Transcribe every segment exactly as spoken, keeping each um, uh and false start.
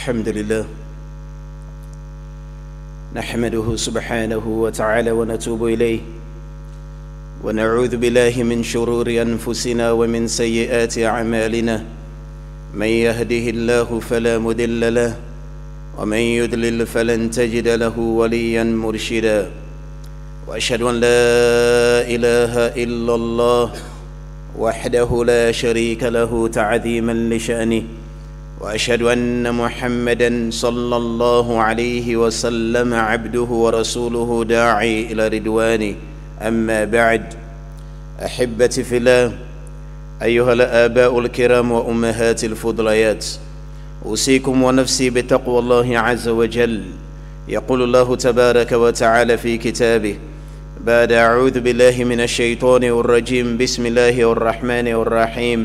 الحمد لله نحمده سبحانه وتعالى ونتوب إليه ونعوذ بالله من شرور أنفسنا ومن سيئات أعمالنا من يهده الله فلا مضل له ومن يضلل فلن تجد له وليا مرشدا وأشهد أن لا إله إلا الله وحده لا شريك له تعظيما لشأنه وأشهد أن محمدا صلى الله عليه وسلم عبده ورسوله داعي إلى رضوانه أما بعد أحبتي في الله أيها الآباء الكرام وأمهات الفضليات أوصيكم ونفسي بتقوى الله عز وجل يقول الله تبارك وتعالى في كتابه بعد أعوذ بالله من الشيطان الرجيم بسم الله الرحمن الرحيم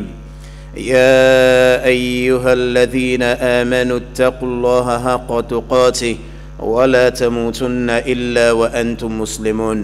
يا أيها الذين آمنوا اتقوا الله حق تقاته ولا تموتن إلا وأنتم مسلمون.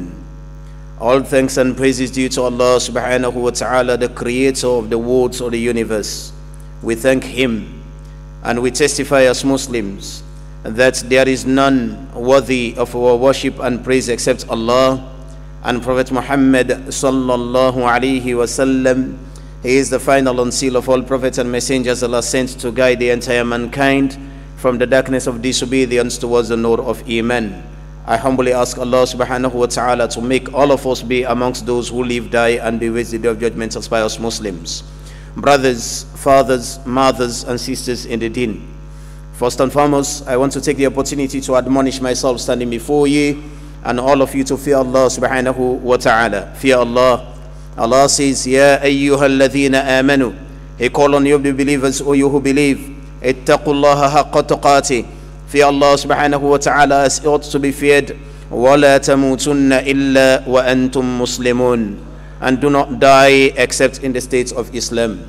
All thanks and praises due to Allah subhanahu wa ta'ala, the creator of the worlds of the universe. We thank Him and we testify as Muslims that there is none worthy of our worship and praise except Allah, and Prophet Muhammad sallallahu alaihi wasallam, he is the final and seal of all prophets and messengers Allah sent to guide the entire mankind from the darkness of disobedience towards the nur of Iman. I humbly ask Allah subhanahu wa ta'ala to make all of us be amongst those who live, die and be with the day of judgment as pious Muslims. Brothers, fathers, mothers and sisters in the deen, first and foremost, I want to take the opportunity to admonish myself standing before you and all of you to fear Allah subhanahu wa ta'ala. Fear Allah. Allah says, Ya ayyuhal ladhina amanu. He called on you, the believers, O you who believe. Ittaqullaha haqqa tuqati. Fear Allah subhanahu wa ta'ala as ought to be feared. Wa la tamutunna illa wa antum muslimun. And do not die except in the state of Islam.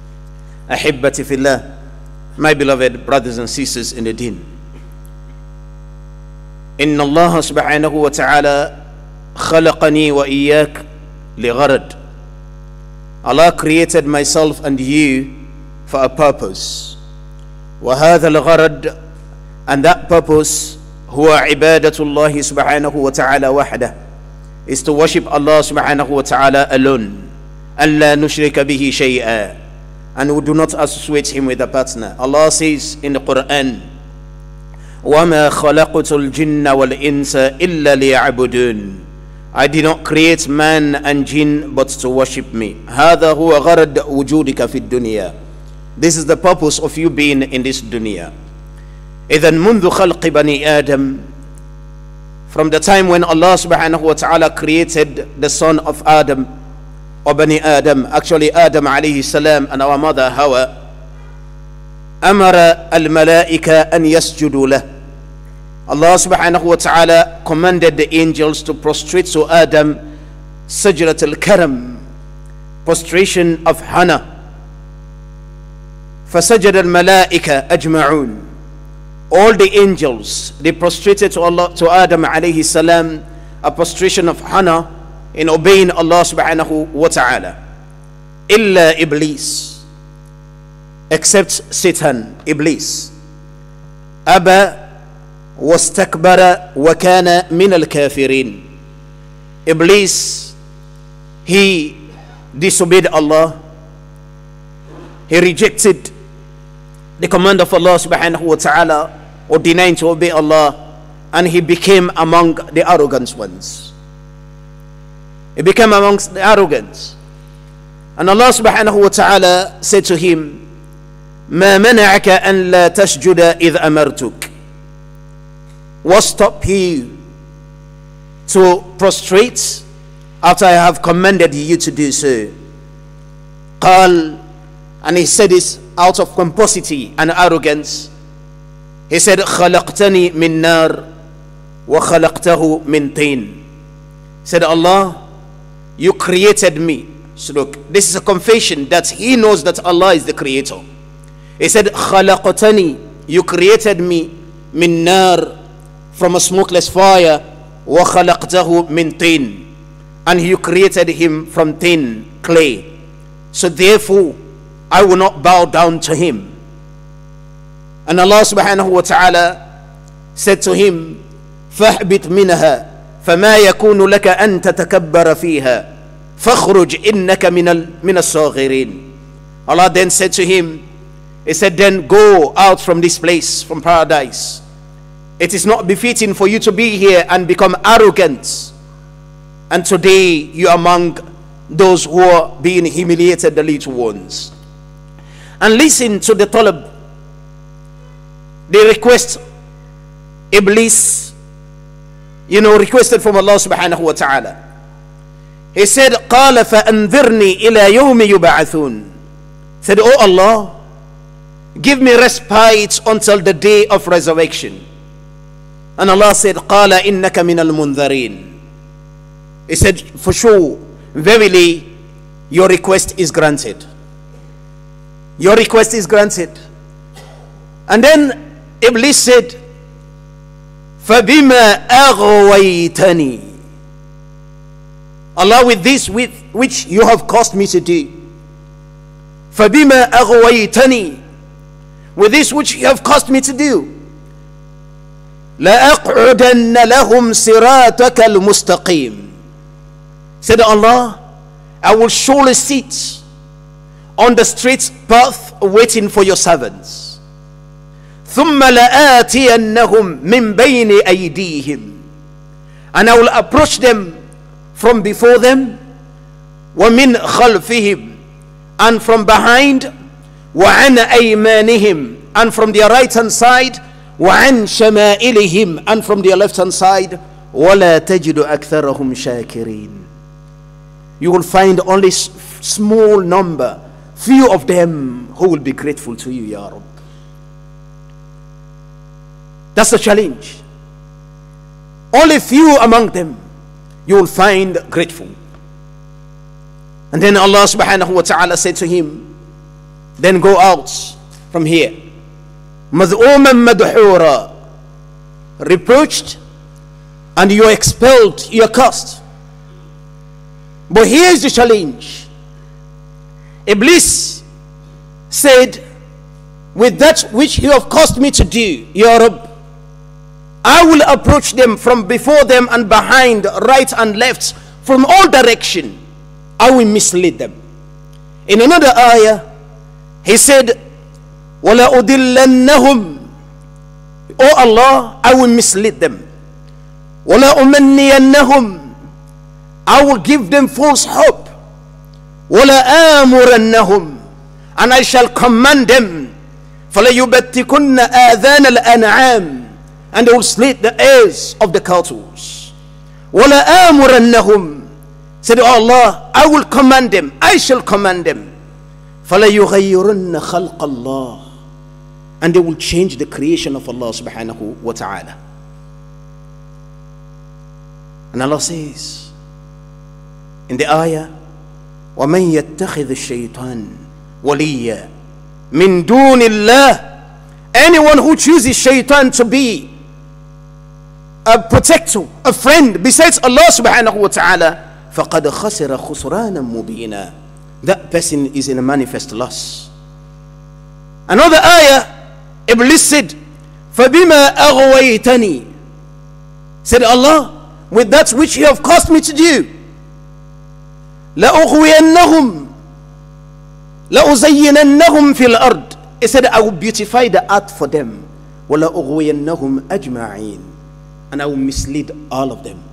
Ahibbati fillah. My beloved brothers and sisters in the deen. Inna Allah subhanahu wa ta'ala khalaqani wa iyyak li gharad. Allah created myself and you for a purpose. وهذا الغرض, and that purpose هو عبادة الله سبحانه وتعالى وحده, is to worship Allah subhanahu wa ta'ala alone. أن لا نشرك به شيئا, and we do not associate him with a partner. Allah says in the Quran, وَمَا خَلَقْتُ الْجِنَّ وَالْإِنسَ إِلَّا لِيَعْبُدُونَ. I did not create man and jinn but to worship me. هذا هو غرض وجودك في الدنيا. This is the purpose of you being in this dunya. إذن منذ خلق بني آدم, from the time when Allah subhanahu wa ta'ala created the son of Adam, or Bani Adam, actually Adam alayhi salam and our mother Hawa, أمر الملائكة أن يسجدوا له. Allah subhanahu wa ta'ala commanded the angels to prostrate to Adam sajrat al-karam, prostration of honor. فسجد الملائكة أجمعون. All the angels, they prostrated to Allah, to Adam alayhi salam, a prostration of honor in obeying Allah subhanahu wa ta'ala. إلا إبليس, except Satan, Iblis. أبى واستكبر وكان من الكافرين. Iblis, he disobeyed Allah, he rejected the command of Allah subhanahu wa ta'ala, or denying to obey Allah, and he became among the arrogant ones. He became amongst the arrogant. And Allah subhanahu wa ta'ala said to him, ما منعك أن لا تسجد إذ أمرتك. What stopped you to prostrate after I have commanded you to do so? قال, and he said this out of pomposity and arrogance. He said, خلقتني من نار وخلقته من طين. Said, Allah, you created me. So look, this is a confession that he knows that Allah is the creator. He said, خلقتني, you created me من نار, from a smokeless fire, وَخَلَقْتَهُ مِنْ طِينٍ, and you created him from tin, clay. So therefore, I will not bow down to him. And Allah subhanahu wa ta'ala said to him, فَاهْبِطْ مِنَهَا فَمَا يَكُونُ لَكَ أَن تَتَكَبَّرَ فِيهَا فَاخْرُجْ إِنَّكَ مِنَ الصَّاغِرِينَ. Allah then said to him, He said, then go out from this place, from paradise. It is not befitting for you to be here and become arrogant. And today you are among those who are being humiliated, the little ones. And listen to the talab, the request Iblis, you know, requested from Allah subhanahu wa ta'ala. He said, قَالَ فَأَنذِرْنِي إِلَى يَوْمِ يُبْعَثُونَ. Said, oh Allah, give me respite until the day of resurrection. And Allah said, قَالَ إِنَّكَ مِنَ الْمُنذَرِينَ. He said, for sure, verily, your request is granted. Your request is granted. And then Iblis said, فَبِمَا أَغْوَيْتَنِي. Allah, with this with which you have caused me to do. فَبِمَا أَغْوَيْتَنِي. With this which you have caused me to do. لَأَقْعُدَنَّ لَهُمْ صِرَاطَكَ الْمُسْتَقِيمِ. Said Allah, I will surely sit on the straight path waiting for your servants. ثُمَّ لَآتِيَنَّهُمْ مِنْ بَيْنِ أَيْدِيهِمْ. And I will approach them from before them, وَمِنْ خَلْفِهِمْ, and from behind, وَعَنْ أَيْمَانِهِمْ, and from their right hand side, وَعَنْ شَمَائِلِهِمْ, and from their left hand side, وَلَا تَجِدُ أَكْثَرَهُمْ شَاكِرِينَ. You will find only small number, few of them who will be grateful to you, Ya Rabb. That's the challenge. Only few among them you will find grateful. And then Allah subhanahu wa ta'ala said to him, then go out from here, مَذْعُومًا مَدْحُورًا, reproached, and you are expelled, you are cast. But here is the challenge. Iblis said, with that which you have caused me to do, Ya Rabb, I will approach them from before them and behind, right and left, from all direction. I will mislead them. In another ayah, he said, وَلَا أُضِلَّنَّهُمْ. Oh Allah, I will mislead them. وَلَا أُمَنِّيَنَّهُمْ. I will give them false hope. وَلَا آمُرَنَّهُمْ. And I shall command them. فَلَيُبَتِّكُنَّ آذَانَ الْأَنْعَامِ. And they will slit the ears of the cattle. وَلَا آمُرَنَّهُمْ. Said, oh Allah, I will command them. I shall command them. فَلَيُغَيِّرُنَّ خَلْقَ اللَّهِ. And they will change the creation of Allah subhanahu wa ta'ala. And Allah says in the ayah, وَمَنْ يَتَّخِذِ الشَّيْطَانِ وَلِيًّا مِنْ دُونِ اللَّهِ. Anyone who chooses shaitan to be a protector, a friend besides Allah subhanahu wa ta'ala, فَقَدْ خَسِرَ خُسْرَانًا مُبِينًا. That person is in a manifest loss. Another ayah, Iblis said, فَبِمَا أَغْوَيْتَنِي. Said Allah, with that which you have caused me to do, لَأُغْوِيَنَّهُمْ لَأُزَيِّنَنَّهُمْ فِي الْأَرْضِ. He said, I will beautify the earth for them. وَلَأُغْوِيَنَّهُمْ أَجْمَعِينَ. And I will mislead all of them.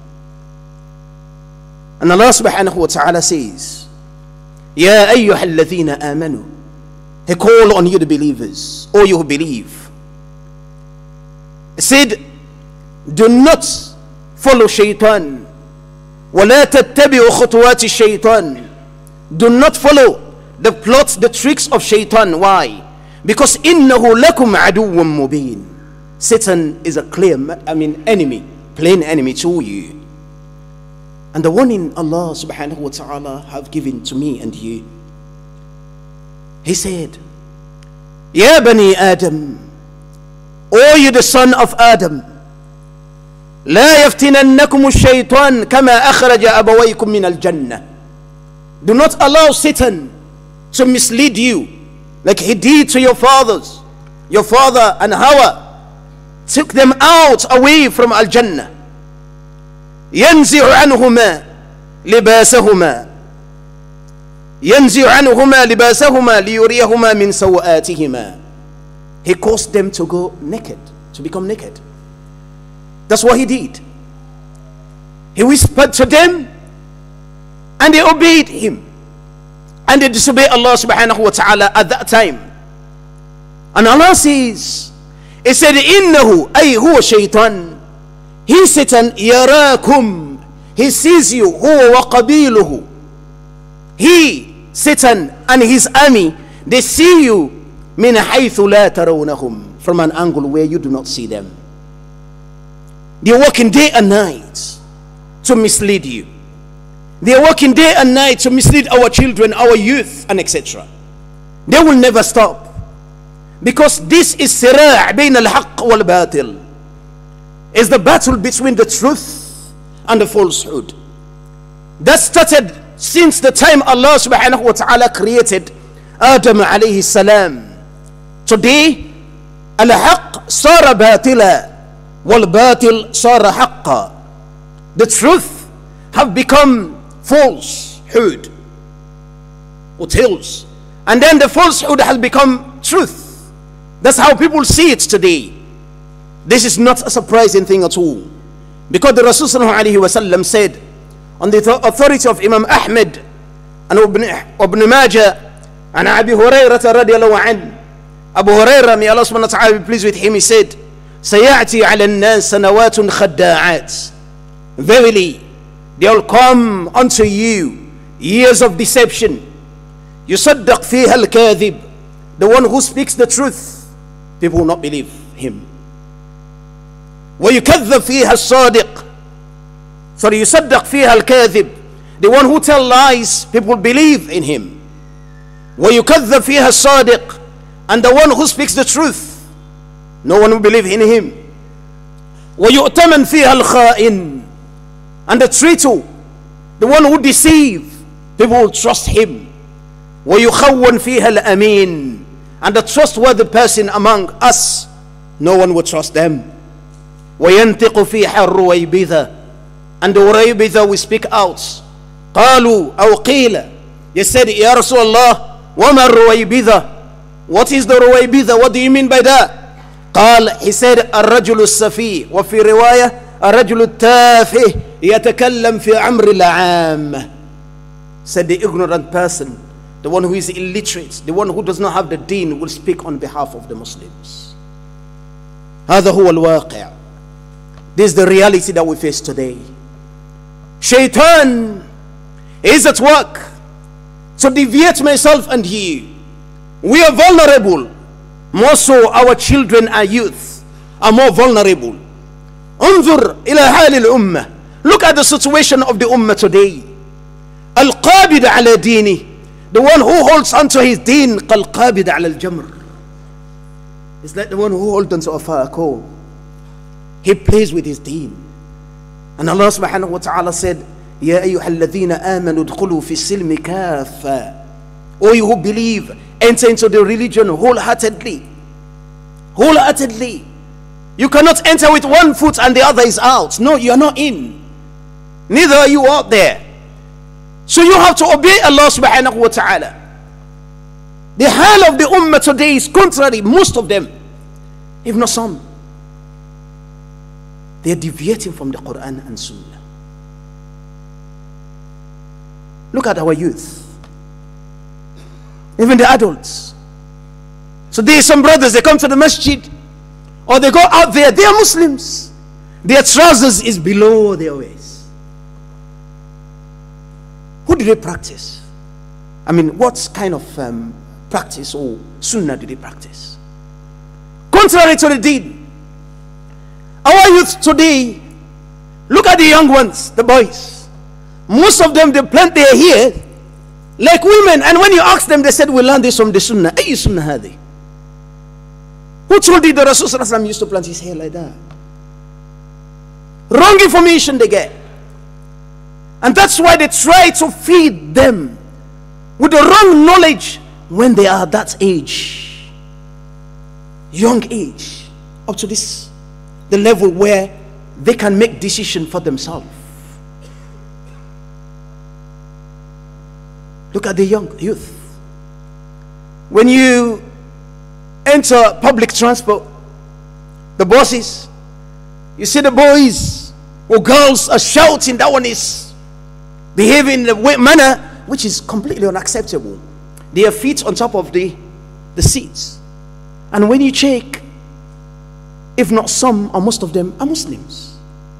And Allah subhanahu wa ta'ala says, يَا أَيُّهَا الَّذِينَ آمَنُوا. He called on you the believers, all you who believe. He said, do not follow shaitan. وَلَا تَتَّبِعُوا خُطُوَاتِ الشَّيْطَانِ. Do not follow the plots, the tricks of shaitan. Why? Because إِنَّهُ لَكُمْ عَدُوٌ مُبِينٌ. Satan is a clear, I mean enemy, plain enemy to you. And the warning Allah subhanahu wa ta'ala have given to me and you, He said, Ya bani Adam, O you the son of Adam, لا يفتننكم الشيطان كما أخرج أبويكم من الجنة. Do not allow Satan to mislead you like he did to your fathers. your father and Hawa took them out away from Al-Jannah. ينزع عنهما لباسهما ينزع عنهما لباسهما ليريهما من سوآتهما. He caused them to go naked, to become naked. That's what he did. He whispered to them and they obeyed him, and they disobeyed Allah subhanahu wa ta'ala at that time. And Allah says, He said, إِنَّهُ أَيْ هُوَ شَيْطَانٌ. He Satan, يَرَاكُمْ. He sees you, هُوَ وَقَبِيلُهُ. He, Satan, and his army, they see you مِنْ حَيْثُ لَا تَرَوْنَهُمْ. From an angle where you do not see them. They are working day and night to mislead you. They are working day and night to mislead our children, our youth, and et cetera. They will never stop, because this is صراع بين الحق والباطل. It's the battle between the truth and the falsehood. That started since the time Allah subhanahu wa ta'ala created Adam alayhi salam. Today, al-haq sara batila wal-batil sara haqqa. The truth have become falsehood or tales, and then the falsehood has become truth. That's how people see it today. This is not a surprising thing at all, because the Rasul sallallahu alaihi wasallam said, on the authority of Imam Ahmed and Ibn Majah and Abi Hurairah radiallahu anhu, Abu Hurairah, may Allah subhanahu wa ta'ala be pleased with him, he said, سيأتي على الناس سنوات خداعات. Verily, they will come unto you years of deception. يصدق فيها الكاذب. The one who speaks the truth, people will not believe him. ويكذب فيها الصادق. Sorry, يصدق فيها الكاذب. The one who tells lies, people will believe in him. ويكذب فيها الصادق. And the one who speaks the truth, no one will believe in him. ويؤتمن فيها الخائن. And the traitor, the one who deceives, people will trust him. وَيُخَوَّنْ فِيهَا الْأَمِينَ. And the trustworthy person among us, no one will trust them. وَيَنْتِقُ فِيهَا الرُّوَيْبِذَةِ. And the Ruwaybidha will speak out. قَالُوا أَوْ قِيلَ. They said, Ya Rasulullah, وَمَا الرُّوَيْبِذَةِ. What is the Ruwaybidha? What do you mean by that? قال, he said, الرَّجُلُ السَّفِي. وَفِي رِوَايَةٍ الرجل التافه يتكلم في أمر العام. Said the ignorant person, the one who is illiterate, the one who does not have the deen, will speak on behalf of the Muslims. هذا هو الواقع. This is the reality that we face today. Shaitan is at work to deviate myself and you. We are vulnerable. More so, our children and youth are more vulnerable. انظر إلى حال الأمة. Look at the situation of the Ummah today. القابض على دينه. The one who holds onto his deen كالقابض على الجمر. It's like the one who holds onto a fire coal. He plays with his deen. And Allah subhanahu wa ta'ala said, يا أيها الذين آمنوا ادخلوا في السلم كافة. O you who believe, enter into the religion wholeheartedly. Wholeheartedly. You cannot enter with one foot and the other is out. No, you are not in. Neither are you out there. So you have to obey Allah subhanahu wa ta'ala. The hal of the ummah today is contrary. Most of them, if not some, they are deviating from the Quran and Sunnah. Look at our youth, even the adults. So there are some brothers, they come to the masjid, or they go out there, they are Muslims. Their trousers is below their waist. Who do they practice? I mean, what kind of um, practice or sunnah do they practice? Contrary to the deen. Our youth today, look at the young ones, the boys. Most of them, they plant their hair like women. And when you ask them, they said, we learned this from the sunnah. Ay sunnah hadi. Who told you the Rasul sallallahu alaihi wasallam used to plant his hair like that? Wrong information they get. And that's why they try to feed them with the wrong knowledge when they are that age. young age, up to this, the level where they can make decisions for themselves. Look at the young youth. When you enter public transport, the buses, you see the boys or girls are shouting. That one is behaving in a way, manner which is completely unacceptable. Their feet on top of the, the seats. And when you check, if not some or most of them are Muslims.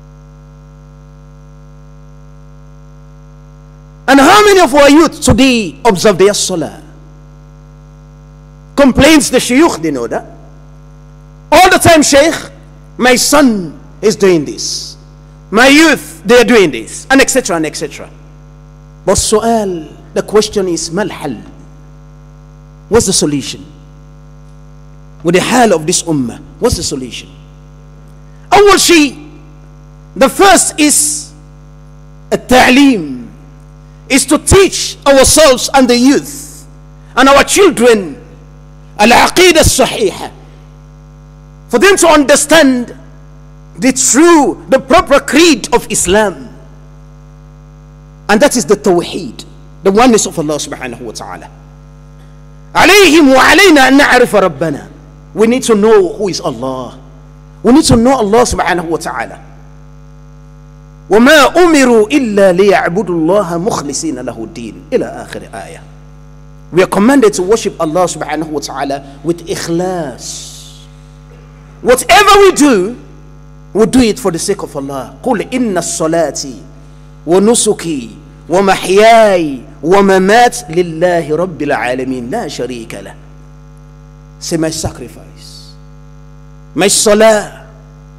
And how many of our youth today observe their salah? Complains the shayukh, they know that. All the time, Shaykh, my son is doing this. My youth, they are doing this. And et cetera and et cetera. But su'al, the question is, mal hal? What's the solution? With the hal of this ummah, what's the solution? Awal shay, the first is a ta'lim, is to teach ourselves and the youth and our children al-aqidah as-sahihah, for them to understand the true, the proper creed of Islam, and that is the tawheed, the oneness of Allah subhanahu wa ta'ala. Alayhim wa alayna an na'rifa rabbana. We need to know who is Allah. We need to know Allah subhanahu wa ta'ala. وَمَا أُمِرُوا إِلَّا لِيَعْبُدُوا اللَّهَ مُخْلِصِينَ لَهُ الدِّينَ إِلَى آخِرِ آيَةٍ. We are commanded to worship Allah subhanahu wa ta'ala with ikhlas. Whatever we do, we do it for the sake of Allah. قُلْ إِنَّ الصَّلَاةِ وَنُسُكِي وَمَحْيَاي وَمَمَاتِ لِلَّهِ رَبِّ الْعَالَمِينَ لَا شَرِيكَ لَهُ. Say, my sacrifice, my salah,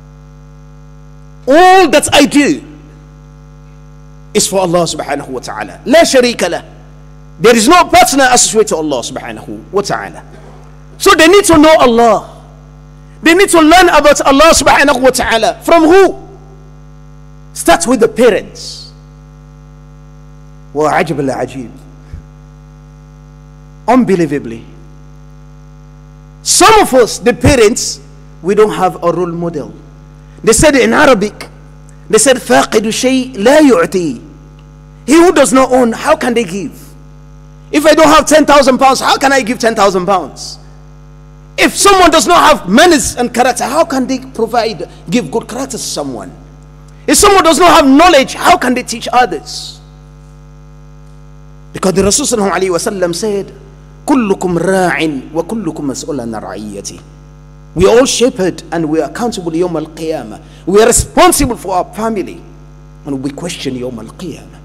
all that I do is for Allah subhanahu wa ta'ala. La sharika lah. There is no partner associated to Allah subhanahu wa ta'ala. So they need to know Allah. They need to learn about Allah subhanahu wa ta'ala. From who? Start with the parents. Wa ajib al-ajib. Unbelievably, some of us, the parents, we don't have a role model. They said in Arabic, they said فَاقِدُ شَيْءٍ لَا يُعْتِي. He who does not own, how can they give? If I don't have ten thousand pounds, how can I give ten thousand pounds? If someone does not have manners and character, how can they provide, give good character to someone? If someone does not have knowledge, how can they teach others? Because the Rasul sallallahu alayhi wa sallam said, كُلُّكُمْ رَاعٍ وَكُلُّكُمْ مَسْئُولًا عَنْ رَعِيَّتِهِ. We are all shepherd and we are accountable yawm al-qiyamah. We are responsible for our family and we question yawm al-qiyamah.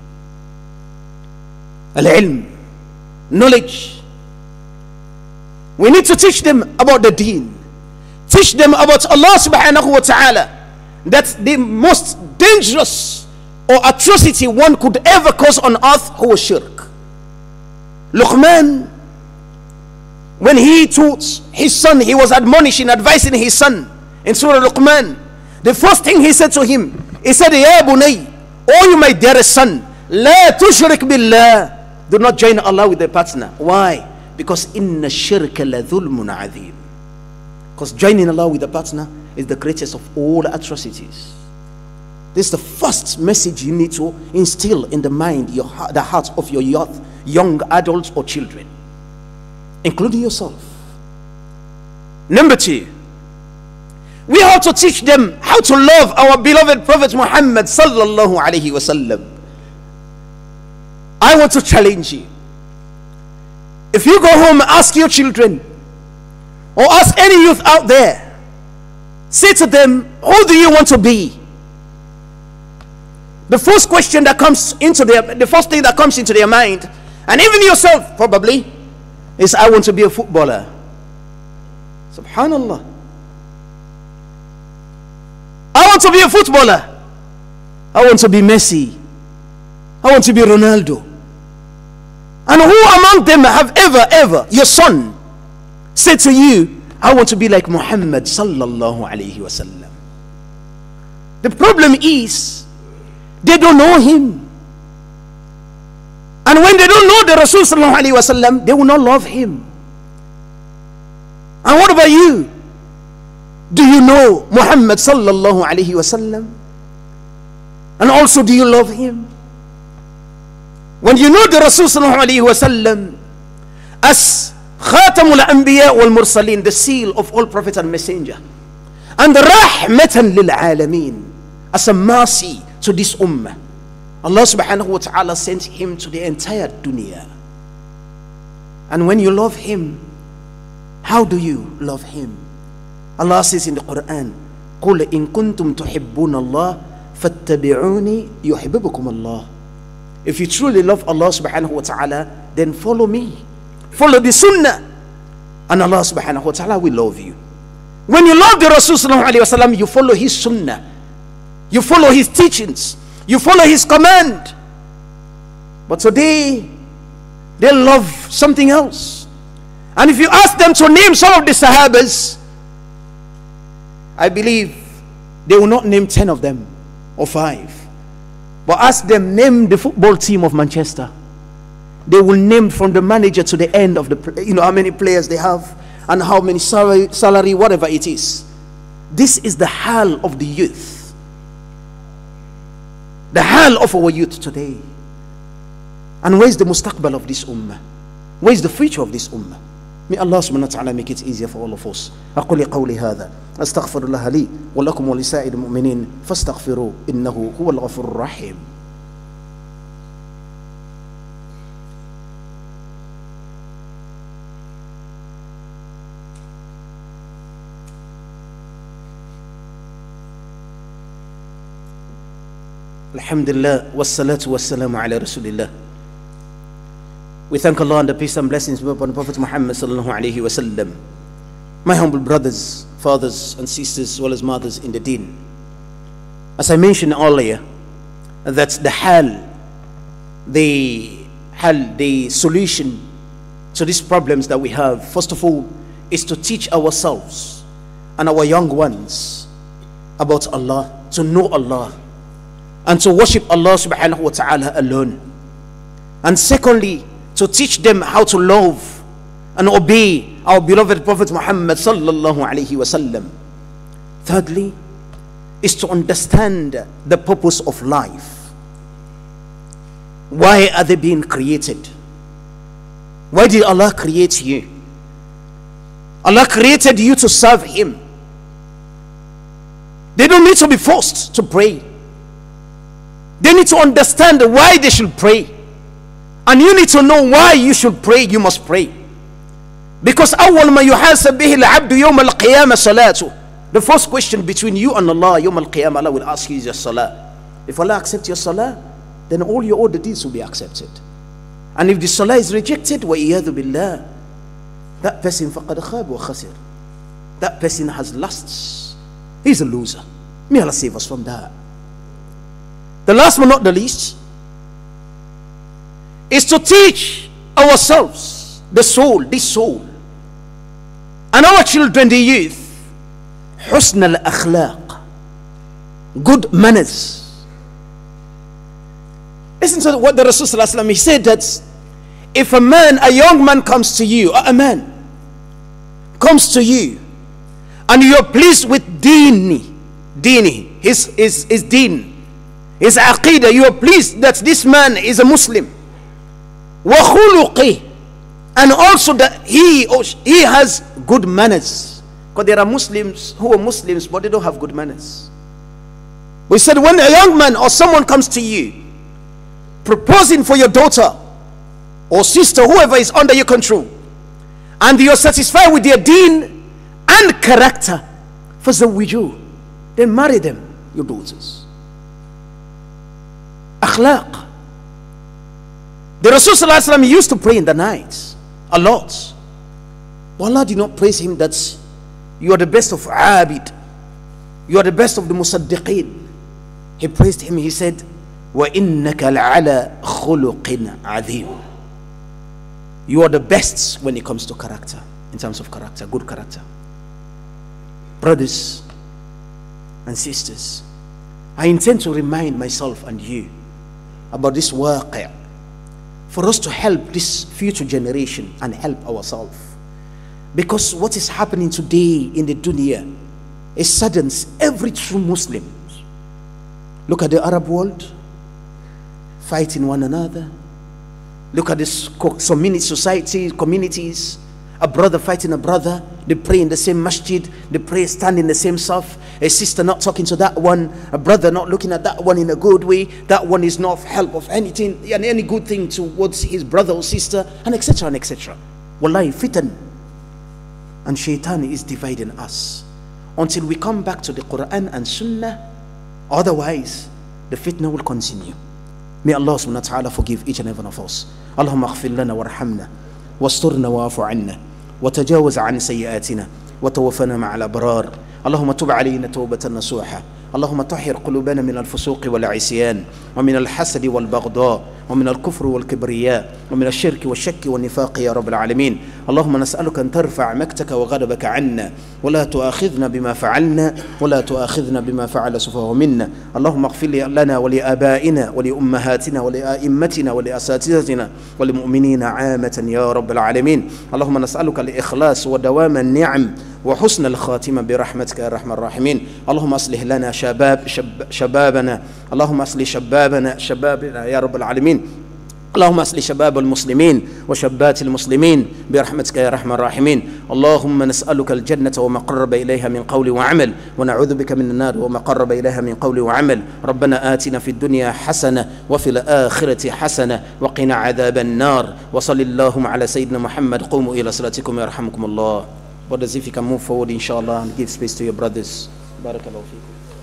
Al-ilm, knowledge. We need to teach them about the deen. Teach them about Allah subhanahu wa ta'ala. That's the most dangerous or atrocity one could ever cause on earth, who was shirk. Luqman, when he taught his son, he was admonishing, advising his son in Surah Luqman. The first thing he said to him, he said, Ya bunay, oh you my dearest son, la tushrik billah. Do not join Allah with a partner. Why? Because inna shirka la dhulmun adhim. Because joining Allah with a partner is the greatest of all atrocities. This is the first message you need to instill in the mind, your heart, the hearts of your youth, young adults or children, including yourself. Number two, we have to teach them how to love our beloved Prophet Muhammad sallallahu alaihi wasallam. I want to challenge you. If you go home, ask your children or ask any youth out there, say to them, who do you want to be? The first question that comes into their, the first thing that comes into their mind, and even yourself probably, is I want to be a footballer. Subhanallah. I want to be a footballer. I want to be Messi. I want to be Ronaldo. And who among them have ever, ever, your son, said to you, I want to be like Muhammad sallallahu alayhi wasallam? The problem is, they don't know him. And when they don't know the Rasul sallallahu alayhi wasallam, they will not love him. And what about you? Do you know Muhammad sallallahu alayhi wa sallam? And also, do you love him? When you know the Rasul sallallahu alayhi wa sallam as Khatamul Anbiya wal Mursaleen, the seal of all prophets and messenger, and rahmatan lil alameen, as a mercy to this ummah, Allah subhanahu wa ta'ala sent him to the entire dunya. And when you love him, how do you love him? Allah says in the Quran, قُلْ إِن كُنْتُمْ تُحِبُّونَ اللَّهِ فَاتَّبِعُونِي يُحِبِّبُكُمُ اللَّهِ. If you truly love Allah subhanahu wa ta'ala, then follow me. Follow the sunnah. And Allah subhanahu wa ta'ala will love you. When you love the Rasul sallallahu alayhi wa sallam, you follow his sunnah. You follow his teachings. You follow his command. But today, they love something else. And if you ask them to name some of the Sahabas, I believe they will not name ten of them or five. But ask them, name the football team of Manchester. They will name from the manager to the end of the, you know, how many players they have and how many salary, salary, whatever it is. This is the hal of the youth. The hal of our youth today. And where is the mustaqbal of this ummah? Where is the future of this ummah? May Allah subhanahu wa ta'ala make it easier for all of us. أقول قولي هذا أستغفر الله لي ولكم ولسائر المؤمنين فاستغفروا إنه هو الغفور الرحيم. Alhamdulillah wassalatu wassalamu ala rasulillah. We thank Allah and the peace and blessings be upon the Prophet Muhammad sallallahu alayhi wa sallam. My humble brothers, fathers and sisters, as well as mothers in the deen. As I mentioned earlier, that the hal, the hal, the solution to these problems that we have, first of all, is to teach ourselves and our young ones about Allah, to know Allah, and to worship Allah subhanahu wa ta'ala alone. And secondly, to teach them how to love and obey our beloved Prophet Muhammad sallallahu alayhi wa sallam. Thirdly, is to understand the purpose of life. Why are they being created? Why did Allah create you? Allah created you to serve Him. They don't need to be forced to pray. They need to understand why they should pray. And you need to know why you should pray. You must pray. Because أول ما يحاسب به العبد يوم القيامة صلاته. The first question between you and Allah يوم القيامة, Allah will ask you is your salah. If Allah accepts your salah, then all your other deeds will be accepted. And if the salah is rejected, وَإِيَّاذُ بِاللَّهِ, that person فَقَدْ خَابَ وَخَسِرَ. That person has lost. He's a loser. May Allah save us from that. The last but not the least is to teach ourselves, the soul, this soul, and our children, the youth, husn al-akhlaq, good manners. Listen to what the Rasul sallallahu alaihi wasallam, he said that if a man, a young man comes to you, or a man comes to you, and you're pleased with dini, dini, his, his, his deen, his aqidah, you are pleased that this man is a Muslim, wa khuluqi, and also that he or he has good manners. Because there are Muslims who are Muslims but they don't have good manners. We said when a young man or someone comes to you proposing for your daughter or sister, whoever is under your control, and you're satisfied with their deen and character, fazawwiju, then marry them, your daughters. Akhlaq. The Rasul sallallahu alaihi wasallam used to pray in the night a lot. But Allah did not praise him that you are the best of abid, you are the best of the musaddiqeen. He praised him, he said, وَإِنَّكَ لَعَلَى خُلُقٍ عَظِيمٍ. You are the best when it comes to character, in terms of character, good character. Brothers and sisters, I intend to remind myself and you about this waqi', for us to help this future generation and help ourselves. Because what is happening today in the dunya It saddens every true Muslim. Look at the Arab world, fighting one another. Look at this community, society, communities, a brother fighting a brother. They pray in the same masjid, they pray stand in the same saf. A sister not talking to that one, a brother not looking at that one in a good way. That one is not of help of anything, and any good thing towards his brother or sister, and et cetera and et cetera. Wallahi, fitan. And shaitan is dividing us until we come back to the Quran and Sunnah. Otherwise, the fitna will continue. May Allah subhanahu wa ta'ala forgive each and every one of us. Allahumma aghfir lana warhamna wasturna wa'afu anna وتجاوز عن سيئاتنا وتوفنا مع الأبرار. اللهم تب علينا توبة نصوحة. اللهم طهر قلوبنا من الفسوق والعصيان ومن الحسد والبغضاء ومن الكفر والكبرياء ومن الشرك والشك والنفاق يا رب العالمين. اللهم نسألك أن ترفع مكتك وغضبك عنا ولا تؤاخذنا بما فعلنا ولا تؤاخذنا بما فعل سفهاء منا. اللهم اغفر لنا ولآبائنا ولأمهاتنا ولأئمتنا ولأساتذتنا وللمؤمنين عامة يا رب العالمين. اللهم نسألك الإخلاص ودوام النعم وحسن الخاتمة برحمتك يا أرحم الراحمين. اللهم أصلح لنا شباب شب شبابنا اللهم أصلح شبابنا شبابنا يا رب العالمين. اللهم أصلح شباب المسلمين وشابات المسلمين برحمتك يا أرحم الراحمين. اللهم نسألك الجنة وما قرب إليها من قول وعمل ونعوذ بك من النار وما قرب إليها من قول وعمل. ربنا آتنا في الدنيا حسنة وفي الآخرة حسنة وقنا عذاب النار. وصل اللهم على سيدنا محمد. قوموا إلى صلاتكم يرحمكم الله. Brothers, if you can move forward inshallah and give space to your brothers. Barakallahu feekum.